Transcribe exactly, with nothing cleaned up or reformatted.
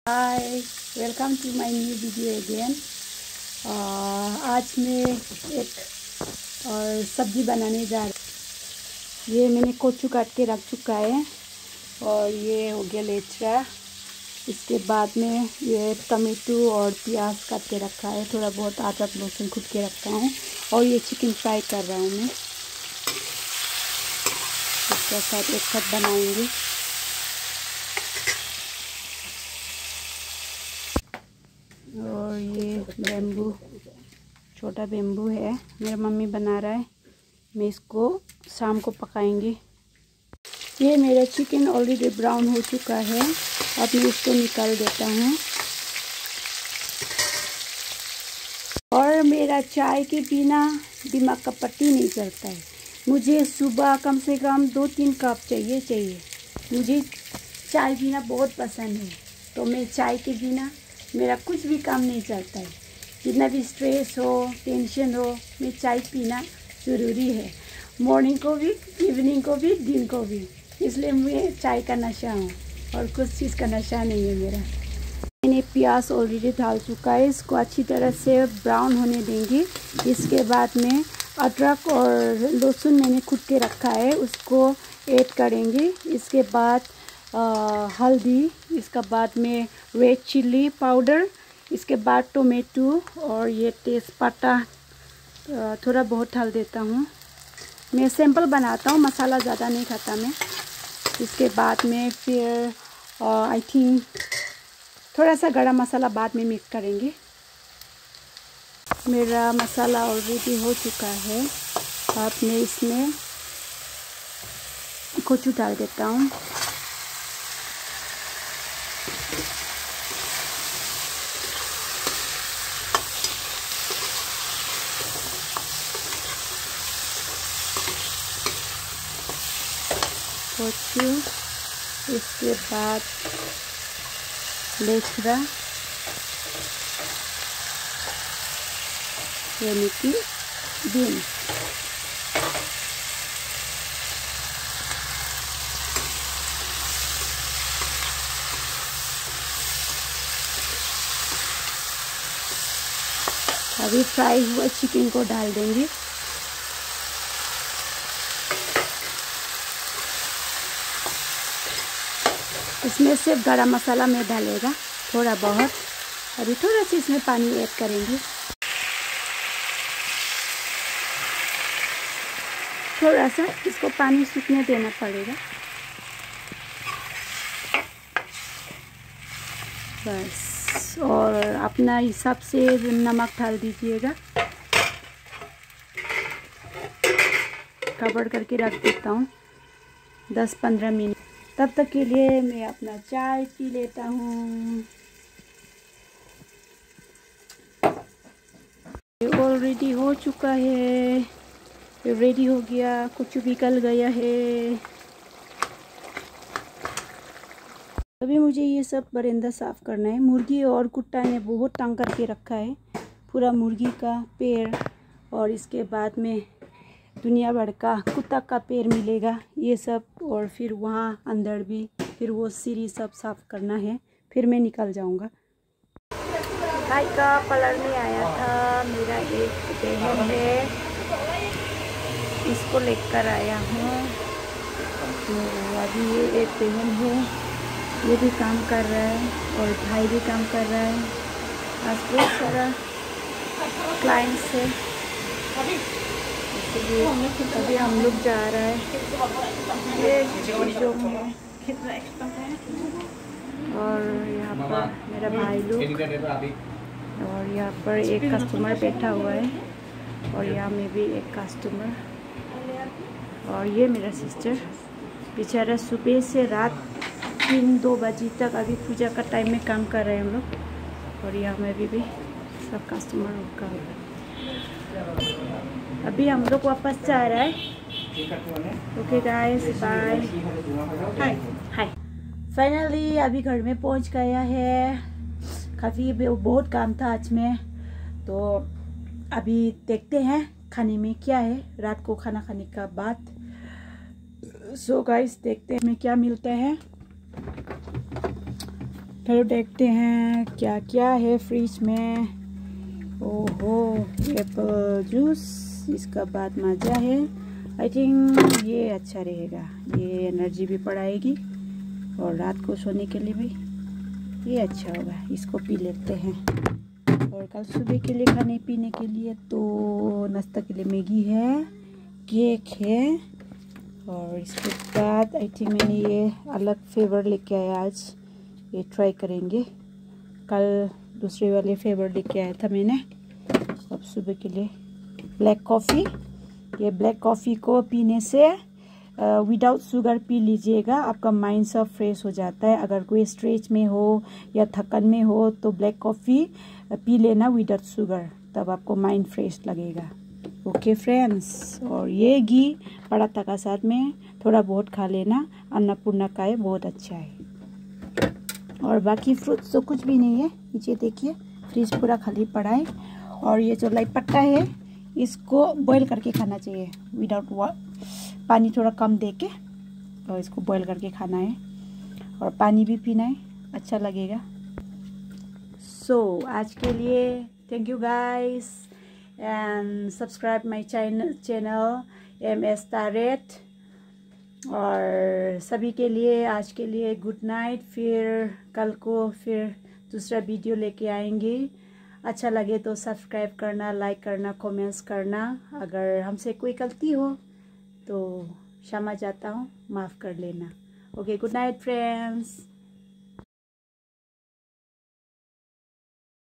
Hi, welcome to my new video again. आज मैं एक और सब्ज़ी बनाने जा रही। ये मैंने कोचू काट के रख चुका है और ये हो गया लेचरा। इसके बाद में ये टमेटो और प्याज काट के रखा है, थोड़ा बहुत अदरक लहसुन कूट के रखा हूँ और ये चिकन फ्राई कर रहा हूँ मैं। इसके साथ एक साथ बनाएंगे। और ये बेम्बू, छोटा बेम्बू है, मेरा मम्मी बना रहा है। मैं इसको शाम को पकाएंगे। ये मेरा चिकन ऑलरेडी ब्राउन हो चुका है, अब मैं इसको निकाल देता हूँ। और मेरा चाय के बिना दिमाग का पट्टी नहीं चलता है। मुझे सुबह कम से कम दो तीन कप चाहिए चाहिए मुझे चाय पीना बहुत पसंद है, तो मैं चाय के बिना मेरा कुछ भी काम नहीं चलता है। जितना भी स्ट्रेस हो, टेंशन हो, मैं चाय पीना ज़रूरी है। मॉर्निंग को भी, इवनिंग को भी, दिन को भी। इसलिए मैं चाय का नशा हूँ और कुछ चीज़ का नशा नहीं है मेरा। मैंने प्याज ऑलरेडी डाल चुका है, इसको अच्छी तरह से ब्राउन होने देंगे। इसके बाद में अदरक और लहसुन मैंने कूट के रखा है, उसको ऐड करेंगे। इसके बाद आ, हल्दी, इसके बाद में रेड चिल्ली पाउडर, इसके बाद टोमेटो और ये तेज़पत्ता थोड़ा बहुत डाल देता हूँ। मैं सिंपल बनाता हूँ, मसाला ज़्यादा नहीं खाता मैं। इसके बाद में फिर आई थिंक थोड़ा सा गरम मसाला बाद में मिक्स करेंगे। मेरा मसाला ऑलरेडी हो चुका है, अब मैं इसमें कोचू डाल देता हूँ। कोचू, इसके बाद लेचरा यानी कि बीन्स। अभी फ्राई हुआ चिकन को डाल देंगे। इसमें सिर्फ गरम मसाला में डालेगा थोड़ा बहुत। अभी थोड़ा सा इसमें पानी ऐड करेंगे, थोड़ा सा इसको पानी सूखने देना पड़ेगा बस। और अपना हिसाब से नमक डाल दीजिएगा। कवर करके रख देता हूँ दस पंद्रह मिनट। तब तक के लिए मैं अपना चाय पी लेता हूँ। ऑलरेडी हो चुका है, रेडी हो गया, कुछ निकल गया है। अभी मुझे ये सब बरामदा साफ़ करना है। मुर्गी और कुत्ता ने बहुत तंग करके रखा है, पूरा मुर्गी का पैर और इसके बाद में दुनिया भर का कुत्ता का पैर मिलेगा ये सब। और फिर वहाँ अंदर भी फिर वो सीढ़ी सब साफ़ करना है, फिर मैं निकल जाऊँगा। भाई का पार्लर में आया था, मेरा एक बहन है, इसको लेकर आया हूँ। तो अभी ये एक बहन है, ये भी काम कर रहा है और भाई भी काम कर रहा है। आज बहुत सारा क्लाइंट्स है, इसलिए अभी हम लोग जा रहा है। ये जो है और यहाँ पर मेरा भाई लोग, और यहाँ पर एक कस्टमर बैठा हुआ है और यहाँ में भी एक कस्टमर। और ये मेरा सिस्टर बेचारा सुबह से रात तीन दो बजे तक अभी पूजा का टाइम में काम कर रहे हैं हम लोग। और यहाँ में भी, भी सब कस्टमर का। अभी हम लोग वापस जा रहा है। Okay guys, bye. Hi hi. Finally अभी घर में पहुंच गया है। काफ़ी बहुत काम था आज में, तो अभी देखते हैं खाने में क्या है रात को खाना खाने का बाद। सो गाइस, देखते हैं में क्या मिलता है। चलो देखते हैं क्या क्या है फ्रिज में। ओहो, एप्पल जूस, इसका बाद माजा है। आई थिंक ये अच्छा रहेगा, ये एनर्जी भी बढ़ाएगी और रात को सोने के लिए भी ये अच्छा होगा। इसको पी लेते हैं। और कल सुबह के लिए खाने पीने के लिए तो नाश्ता के लिए मैगी है, केक है। और इसके बाद आई थिंक मैंने ये अलग फ्लेवर लेके आया आज, ये ट्राई करेंगे। कल दूसरे वाले फ्लेवर लेके आया था मैंने। अब सुबह के लिए ब्लैक कॉफ़ी, ये ब्लैक कॉफ़ी को पीने से विदाउट शुगर पी लीजिएगा, आपका माइंड सब फ्रेश हो जाता है। अगर कोई स्ट्रेस में हो या थकन में हो तो ब्लैक कॉफ़ी पी लेना विदाउट शुगर, तब आपको माइंड फ्रेश लगेगा। ओके फ्रेंड्स, और ये घी पराठा का साथ में थोड़ा बहुत खा लेना, अन्नपूर्णा का है, बहुत अच्छा है। और बाकी फ्रूट्स तो कुछ भी नहीं है। नीचे देखिए फ्रिज पूरा खाली पड़ा है। और ये जो लाई पट्टा है इसको बॉईल करके खाना चाहिए विदाउट वाटर, पानी थोड़ा कम दे के, और इसको बॉईल करके खाना है। और पानी भी पीना है, अच्छा लगेगा। सो so, आज के लिए thank you guys and subscribe my channel channel M S तारेट। और सभी के लिए आज के लिए गुड नाइट। फिर कल को फिर दूसरा वीडियो लेके आएंगे। अच्छा लगे तो सब्सक्राइब करना, लाइक करना, कमेंट्स करना। अगर हमसे कोई गलती हो तो क्षमा चाहता हूँ, माफ़ कर लेना। Okay, good night friends.